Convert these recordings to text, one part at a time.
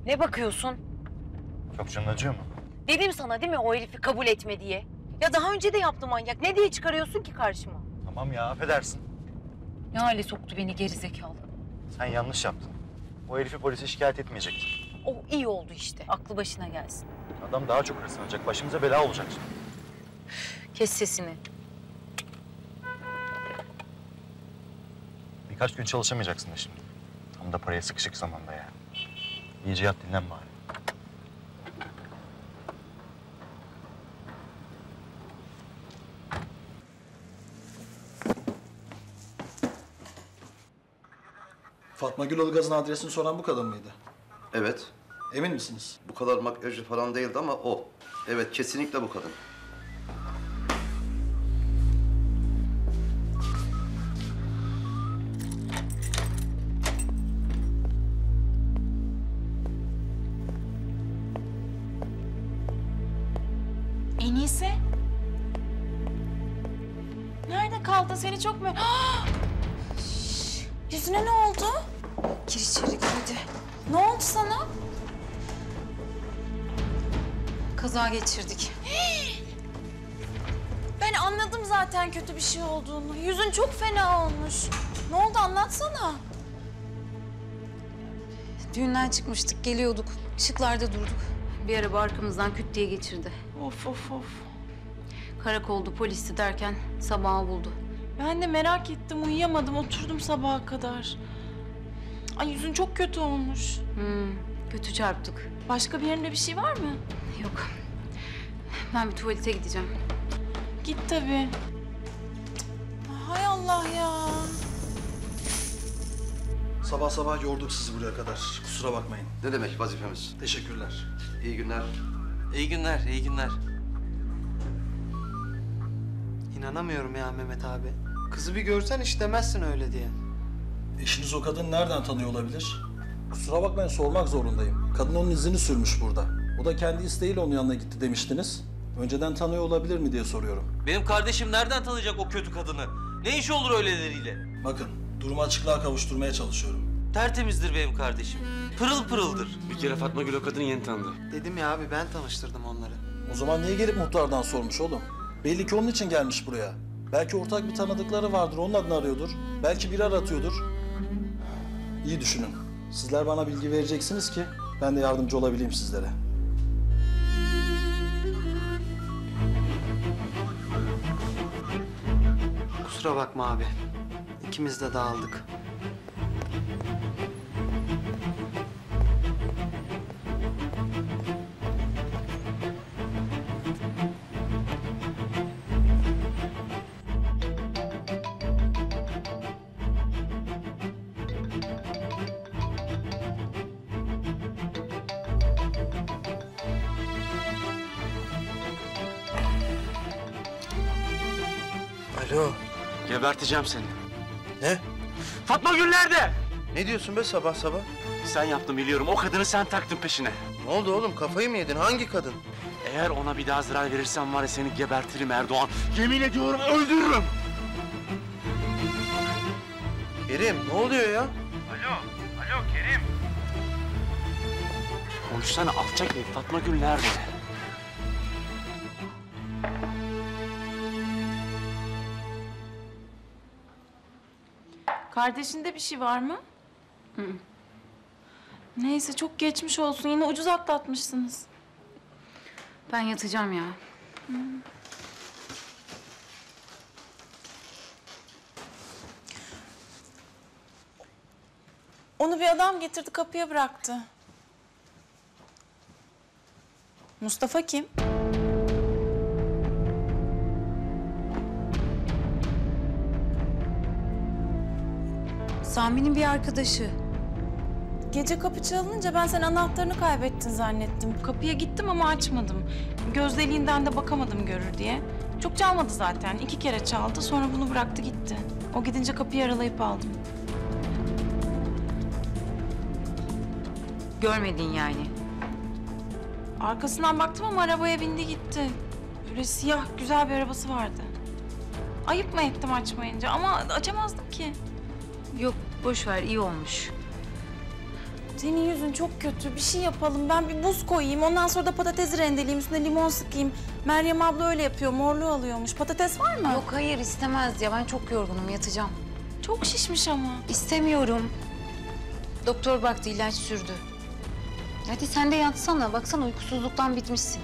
Ne bakıyorsun? Çok canın acıyor mu? Dedim sana değil mi o herifi kabul etme diye? Ya daha önce de yaptı manyak. Ne diye çıkarıyorsun ki karşıma? Tamam ya, affedersin. Ne hale soktu beni gerizekalı. Sen yanlış yaptın. O herifi polise şikayet etmeyecektin. Oh iyi oldu işte. Aklı başına gelsin. Adam daha çok hırslanacak, başımıza bela olacak şimdi. Kes sesini. Birkaç gün çalışamayacaksın da şimdi. Tam da paraya sıkışık zamanda yani. İyice yat, dinlen bari. Fatma Gül Ilgaz'ın adresini soran bu kadın mıydı? Evet. Emin misiniz? Bu kadar makyajlı falan değildi ama o. Evet, kesinlikle bu kadın. Enise? Nerede kaldın? Seni çok mu... Şş, yüzüne ne oldu? Gir içeri gir hadi. Ne oldu sana? Kaza geçirdik. Ben anladım zaten kötü bir şey olduğunu. Yüzün çok fena olmuş. Ne oldu anlatsana. Düğünden çıkmıştık, geliyorduk. Işıklarda durduk. Bir araba arkamızdan küt diye geçirdi. Of of of. Karakoldu, polisti derken sabahı buldu. Ben de merak ettim, uyuyamadım. Oturdum sabaha kadar. Ay yüzün çok kötü olmuş. Kötü çarptık. Başka bir yerinde bir şey var mı? Yok. Ben bir tuvalete gideceğim. Git tabii. Hay Allah ya. Sabah sabah yorduk sizi buraya kadar. Kusura bakmayın. Ne demek vazifemiz? Teşekkürler. İyi günler. İyi günler, iyi günler. İnanamıyorum ya Mehmet abi. Kızı bir görsen hiç demezsin öyle diye. Eşiniz o kadını nereden tanıyor olabilir? Kusura bakmayın, sormak zorundayım. Kadın onun izini sürmüş burada. O da kendi isteğiyle onun yanına gitti demiştiniz. Önceden tanıyor olabilir mi diye soruyorum. Benim kardeşim nereden tanıyacak o kötü kadını? Ne işi olur öyleleriyle? Bakın, durumu açıklığa kavuşturmaya çalışıyorum. Tertemizdir benim kardeşim. Pırıl pırıldır. Bir kere Fatma Gül o kadını yeni tanıdı. Dedim ya abi ben tanıştırdım onları. O zaman niye gelip muhtardan sormuş oğlum? Belli ki onun için gelmiş buraya. Belki ortak bir tanıdıkları vardır, onun adını arıyordur. Belki biri aratıyordur. İyi düşünün. Sizler bana bilgi vereceksiniz ki ben de yardımcı olabileyim sizlere. Kusura bakma abi. İkimiz de dağıldık. Alo. Geberteceğim seni. Ne? Fatma Gül nerede? Ne diyorsun be sabah sabah? Sen yaptın biliyorum. O kadını sen taktın peşine. Ne oldu oğlum? Kafayı mı yedin? Hangi kadın? Eğer ona bir daha zarar verirsen var ya seni gebertirim Erdoğan. Yemin ediyorum öldürürüm. Kerim, ne oluyor ya? Konuşsana alçak herif. Fatma Gül nerede? Kardeşinde bir şey var mı? Neyse çok geçmiş olsun. Yine ucuz atlatmışsınız. Ben yatacağım ya. Onu bir adam getirdi kapıya bıraktı. Mustafa kim? Sami'nin bir arkadaşı. Gece kapı çalınınca ben sen anahtarını kaybettin zannettim. Kapıya gittim ama açmadım. Göz deliğinden de bakamadım görür diye. Çok çalmadı zaten. 2 kere çaldı sonra bunu bıraktı gitti. O gidince kapıyı aralayıp aldım. Görmedin yani. Arkasından baktım ama arabaya bindi gitti. Böyle siyah güzel bir arabası vardı. Ayıp mı ettim açmayınca ama açamazdım ki. Yok boş ver iyi olmuş. Senin yüzün çok kötü. Bir şey yapalım. Ben bir buz koyayım. Ondan sonra da patatesi rendeleyeyim. Üstüne limon sıkayım. Meryem abla öyle yapıyor. Morluğu alıyormuş. Patates var mı? Yok hayır istemez ya ben çok yorgunum yatacağım. Çok şişmiş ama. İstemiyorum. Doktor baktı ilaç sürdü. Hadi sen de yatsana. Baksana uykusuzluktan bitmişsin.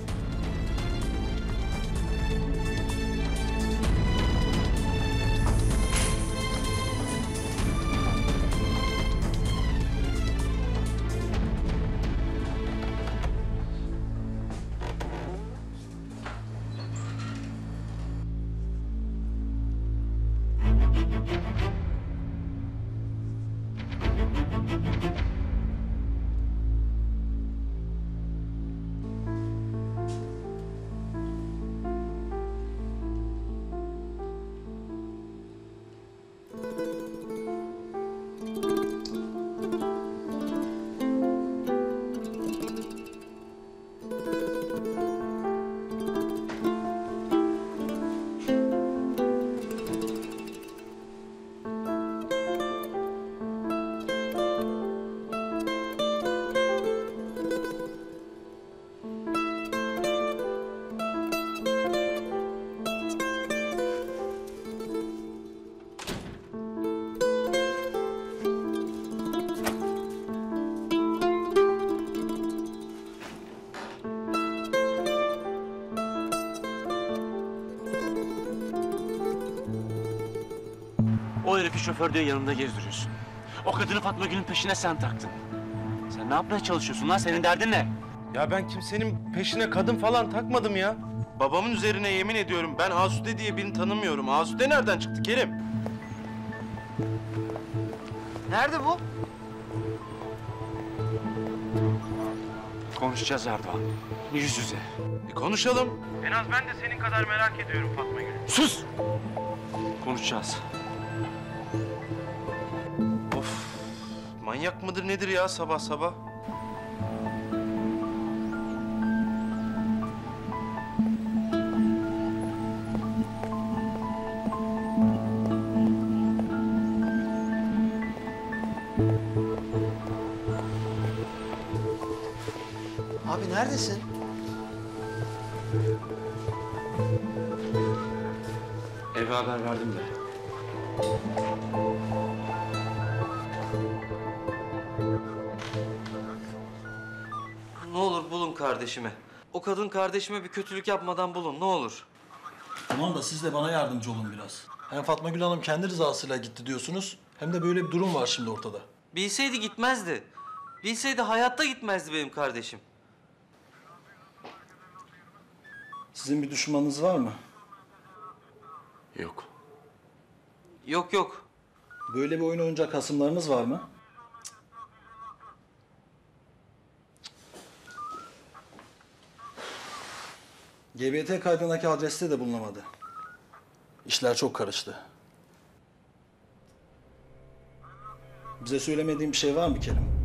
O herifi şoför diye yanında gezdiriyorsun. O kadını Fatma Gül'ün peşine sen taktın. Sen ne yapmaya çalışıyorsun lan? Senin derdin ne? Ya ben kimsenin peşine kadın falan takmadım ya. Babamın üzerine yemin ediyorum ben Asude diye birini tanımıyorum. Asude nereden çıktı Kerim? Nerede bu? Konuşacağız Erdoğan. Yüz yüze. Konuşalım. En az ben de senin kadar merak ediyorum Fatma Gül. Sus! Konuşacağız. Of. Manyak mıdır nedir ya sabah sabah? Abi neredesin? Eve haber verdim de. Ne olur bulun kardeşimi. O kadın kardeşime bir kötülük yapmadan bulun ne olur. Tamam da siz de bana yardımcı olun biraz. Hem Fatma Gül Hanım kendi rızasıyla gitti diyorsunuz. Hem de böyle bir durum var şimdi ortada. Bilseydi gitmezdi. Bilseydi hayatta gitmezdi benim kardeşim. Sizin bir düşmanınız var mı? Yok. Yok yok. Böyle bir oyun oynayacak hasımlarınız var mı? GBT kaydındaki adreste de bulunamadı. İşler çok karıştı. Bize söylemediğin bir şey var mı Kerim?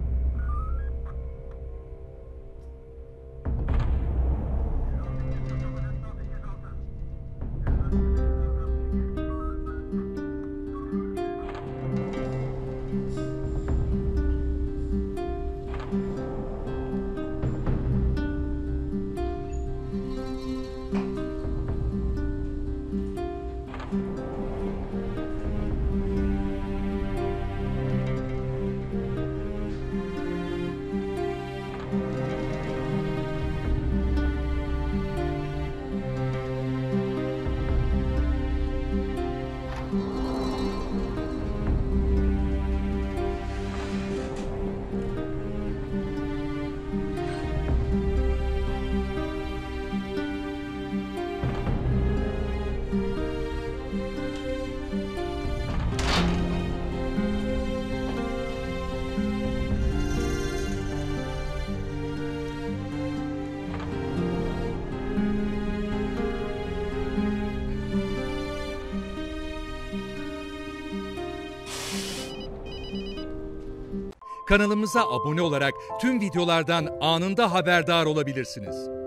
Kanalımıza abone olarak tüm videolardan anında haberdar olabilirsiniz.